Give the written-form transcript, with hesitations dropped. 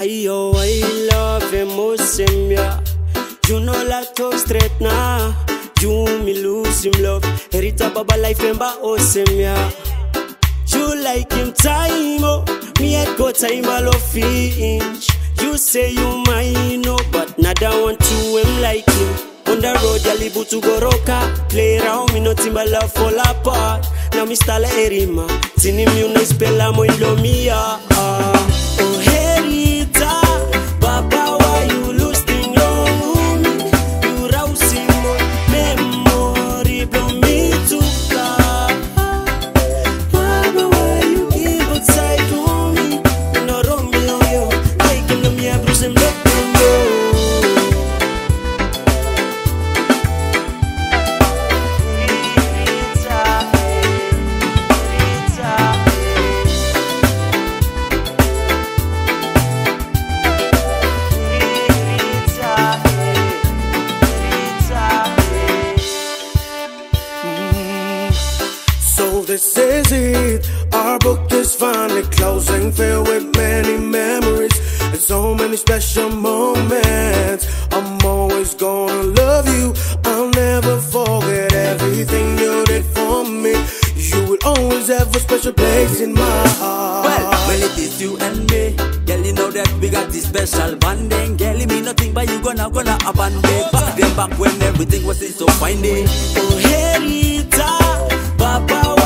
Ayo, I love him, yeah. You know like talk straight now. You me lose him love. Heriter baba life member awesome, yeah. You like him time, oh. Me I go time all of inch. You say you mine, oh, but nada want to him like him. On the road, ya live to go roka. Play around, me nothing but love fall apart. Now me style erima. Tini me no spell mo ilo mia. Oh Heriter, baba why you lose thing on me? You rouse mo memory blow me to fly. Baba why you give outside to me? No wrong me on you. Take him to me a bruise him look to me. This is it, our book is finally closing, filled with many memories and so many special moments. I'm always gonna love you, I'll never forget everything you did for me. You will always have a special place in my heart. Well, it is you and me, girl, you know that we got this special bonding. Girl, you mean nothing but you gonna abandon. Back then, back when everything was so fine. Oh Heriter, Papa